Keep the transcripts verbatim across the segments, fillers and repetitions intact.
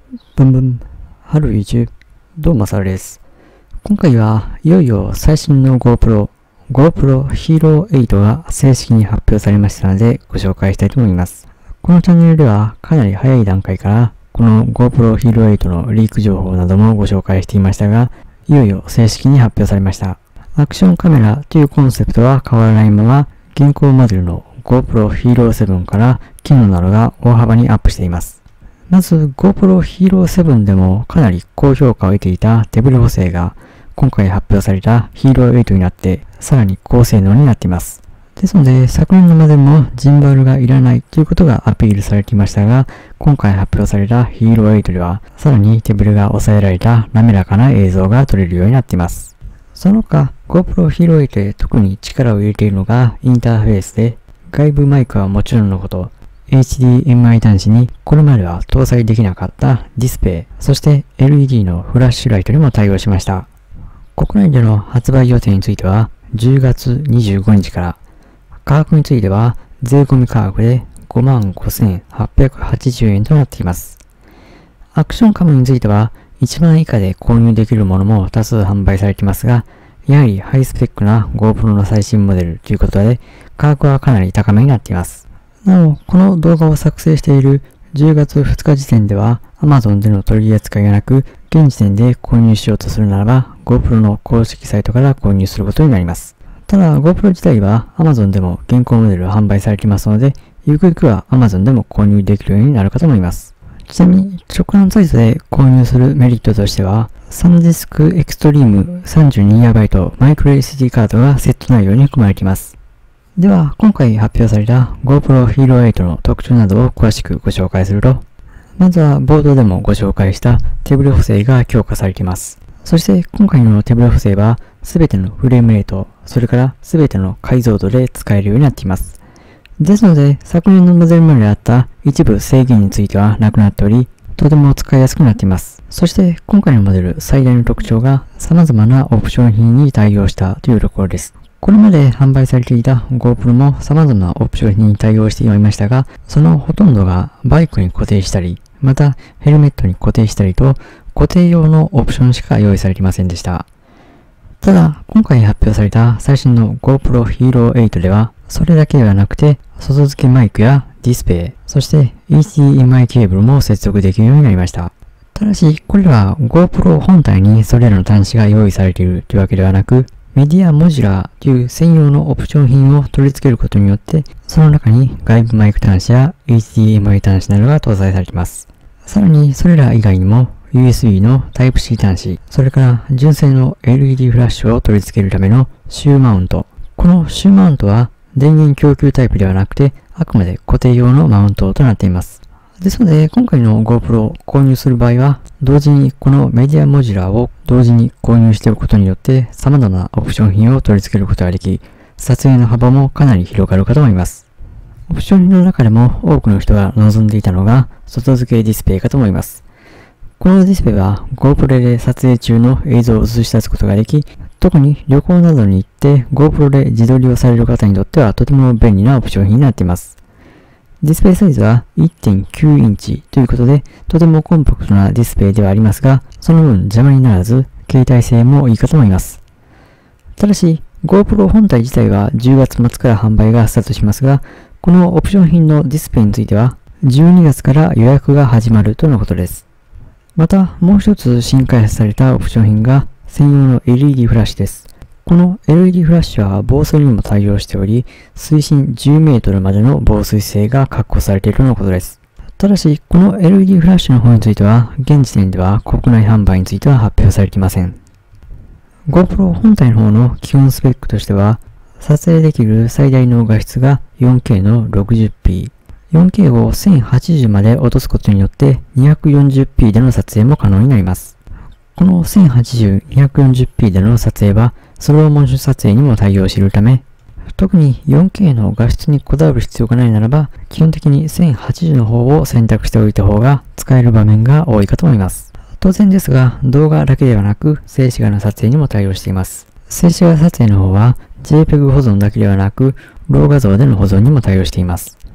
ブンブン、春移住、どうもまさるです。今回はいよいよ最新の GoPro、GoPro Hero エイトが正式に発表されましたのでご紹介したいと思います。このチャンネルではかなり早い段階からこの GoPro Hero エイトのリーク情報などもご紹介していましたが、いよいよ正式に発表されました。アクションカメラというコンセプトは変わらないまま、現行モデルの GoPro Hero セブンから機能などが大幅にアップしています。まず GoPro Hero セブンでもかなり高評価を得ていた手ブレ補正が今回発表された Hero エイトになってさらに高性能になっています。ですので昨年のモデルもジンバルがいらないということがアピールされていましたが、今回発表された Hero エイトではさらに手ブレが抑えられた滑らかな映像が撮れるようになっています。その他 GoPro Hero エイトで特に力を入れているのがインターフェースで、外部マイクはもちろんのこと、エイチディーエムアイ 端子にこれまでは搭載できなかったディスプレイ、そして エルイーディー のフラッシュライトにも対応しました。国内での発売予定についてはじゅうがつにじゅうごにちから、価格については税込み価格で ごまんごせんはっぴゃくはちじゅうえんとなっています。アクションカムについてはいちまん以下で購入できるものも多数販売されていますが、やはりハイスペックな GoPro の最新モデルということで価格はかなり高めになっています。なお、この動画を作成しているじゅうがつふつか時点では Amazon での取り扱いがなく、現時点で購入しようとするならば GoPro の公式サイトから購入することになります。ただ GoPro 自体は Amazon でも現行モデル販売されていますので、ゆくゆくは Amazon でも購入できるようになるかと思います。ちなみに直販サイトで購入するメリットとしては、サンディスクエクストリーム さんじゅうにギガバイト マイクロ エスディー カードがセット内容に含まれています。では、今回発表された GoPro Hero エイトの特徴などを詳しくご紹介すると、まずは冒頭でもご紹介した手ブレ補正が強化されています。そして今回の手ブレ補正は全てのフレームレート、それから全ての解像度で使えるようになっています。ですので、昨年のモデルまであった一部制限についてはなくなっており、とても使いやすくなっています。そして今回のモデル最大の特徴が様々なオプション品に対応したというところです。これまで販売されていた GoPro も様々なオプション品に対応していましたが、そのほとんどがバイクに固定したり、またヘルメットに固定したりと固定用のオプションしか用意されていませんでした。ただ、今回発表された最新の GoPro Hero エイトでは、それだけではなくて、外付けマイクやディスプレイ、そして エイチディーエムアイ ケーブルも接続できるようになりました。ただし、これは GoPro 本体にそれらの端子が用意されているというわけではなく、メディアモジュラーという専用のオプション品を取り付けることによって、その中に外部マイク端子や エイチディーエムアイ 端子などが搭載されています。さらに、それら以外にも ユーエスビー の タイプシー 端子、それから純正の エルイーディー フラッシュを取り付けるためのシューマウント。このシューマウントは電源供給タイプではなくて、あくまで固定用のマウントとなっています。ですので、今回の GoPro を購入する場合は、同時にこのメディアモジュラーを同時に購入しておくことによって、様々なオプション品を取り付けることができ、撮影の幅もかなり広がるかと思います。オプション品の中でも多くの人が望んでいたのが、外付けディスプレイかと思います。このディスプレイは GoPro で撮影中の映像を映し出すことができ、特に旅行などに行って GoPro で自撮りをされる方にとってはとても便利なオプション品になっています。ディスプレイサイズは いってんきゅうインチということで、とてもコンパクトなディスプレイではありますが、その分邪魔にならず、携帯性もいいかと思います。ただし、GoPro 本体自体はじゅうがつ末から販売がスタートしますが、このオプション品のディスプレイについては、じゅうにがつから予約が始まるとのことです。また、もう一つ新開発されたオプション品が、専用の エルイーディー フラッシュです。この エルイーディー フラッシュは防水にも対応しており、水深じゅうメートルまでの防水性が確保されているとのことです。ただし、この エルイーディー フラッシュの方については、現時点では国内販売については発表されていません。GoPro 本体の方の基本スペックとしては、撮影できる最大の画質が よんケー の ろくじゅっピー。よんケー をせんはちじゅうまで落とすことによって にひゃくよんじゅっピー での撮影も可能になります。この せんはちじゅう、にひゃくよんじゅっピー での撮影はスローモーション撮影にも対応しているため、特に よんケー の画質にこだわる必要がないならば、基本的にせんはちじゅうの方を選択しておいた方が使える場面が多いかと思います。当然ですが、動画だけではなく静止画の撮影にも対応しています。静止画撮影の方は ジェイペグ 保存だけではなく、ロー画像での保存にも対応しています。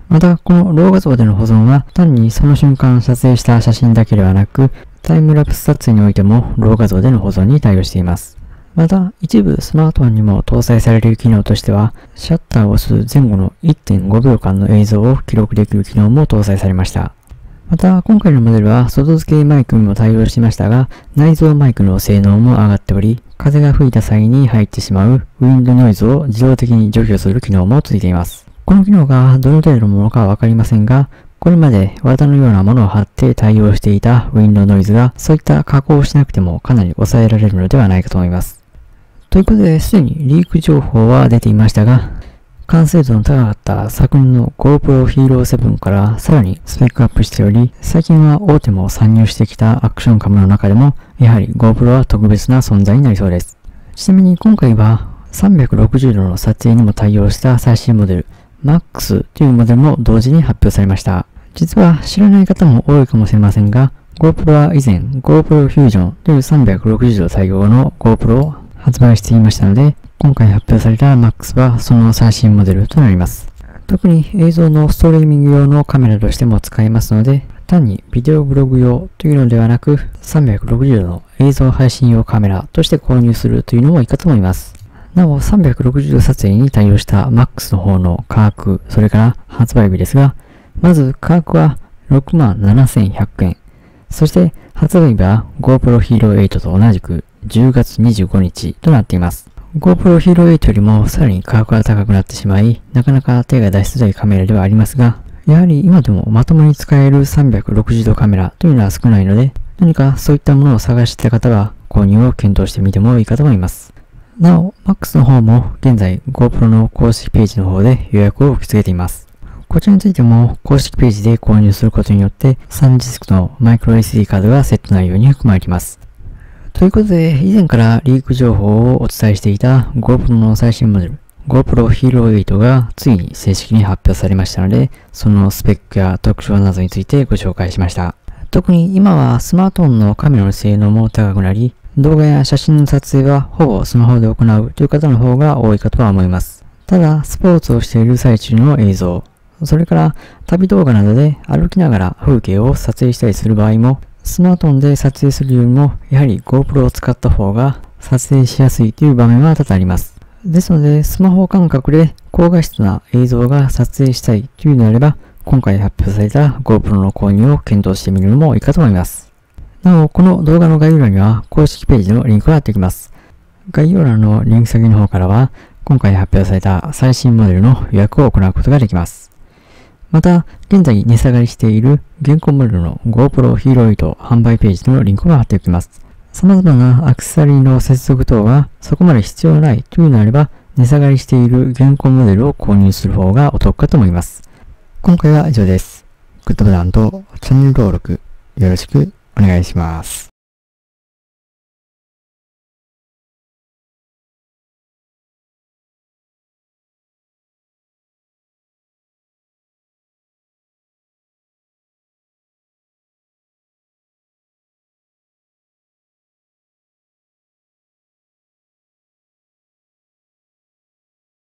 また、このロー画像での保存は単にその瞬間撮影した写真だけではなく、タイムラプス撮影においてもロー画像での保存に対応しています。また、一部スマートフォンにも搭載される機能としては、シャッターを押す前後の いってんごびょうかんの映像を記録できる機能も搭載されました。また、今回のモデルは外付けマイクにも対応しましたが、内蔵マイクの性能も上がっており、風が吹いた際に入ってしまうウィンドノイズを自動的に除去する機能もついています。この機能がどの程度のものかはわかりませんが、これまで綿のようなものを貼って対応していたウィンドノイズが、そういった加工をしなくてもかなり抑えられるのではないかと思います。ということで、すでにリーク情報は出ていましたが、完成度の高かった昨年の GoPro Hero セブンからさらにスペックアップしており、最近は大手も参入してきたアクションカムの中でも、やはり GoPro は特別な存在になりそうです。ちなみに今回はさんびゃくろくじゅうどの撮影にも対応した最新モデル、マックス というモデルも同時に発表されました。実は知らない方も多いかもしれませんが、GoPro は以前 GoPro Fusion というさんびゃくろくじゅうど対応の GoPro を発売していましたので、今回発表された マックス はその最新モデルとなります。特に映像のストリーミング用のカメラとしても使えますので、単にビデオブログ用というのではなく、さんびゃくろくじゅうどの映像配信用カメラとして購入するというのもいいかと思います。なお、さんびゃくろくじゅうど撮影に対応した マックス の方の価格、それから発売日ですが、まず価格はろくまんななせんひゃくえん。そして発売日は GoPro Hero エイトと同じくじゅうがつにじゅうごにちとなっています。GoPro Hero エイトよりもさらに価格が高くなってしまい、なかなか手が出しづらいカメラではありますが、やはり今でもまともに使えるさんびゃくろくじゅうどカメラというのは少ないので、何かそういったものを探していた方は購入を検討してみてもいいかと思います。なお、マックス の方も現在 GoPro の公式ページの方で予約を受け付けています。こちらについても公式ページで購入することによってサンディスクのマイクロ エスディー カードがセット内容に含まれています。ということで、以前からリーク情報をお伝えしていた GoPro の最新モデル GoPro Hero エイトがついに正式に発表されましたので、そのスペックや特徴などについてご紹介しました。特に今はスマートフォンのカメラの性能も高くなり、動画や写真の撮影はほぼスマホで行うという方の方が多いかとは思います。ただ、スポーツをしている最中の映像、それから旅動画などで歩きながら風景を撮影したりする場合も、スマートフォンで撮影するよりも、やはり GoPro を使った方が撮影しやすいという場面は多々あります。ですので、スマホ感覚で高画質な映像が撮影したいというのであれば、今回発表された GoPro の購入を検討してみるのもいいかと思います。なお、この動画の概要欄には公式ページのリンクが貼っておきます。概要欄のリンク先の方からは、今回発表された最新モデルの予約を行うことができます。また、現在値下がりしている現行モデルの GoPro Hero エイト販売ページのリンクが貼っておきます。様々なアクセサリーの接続等がそこまで必要ないというのであれば、値下がりしている現行モデルを購入する方がお得かと思います。今回は以上です。グッドボタンとチャンネル登録よろしくお願いします。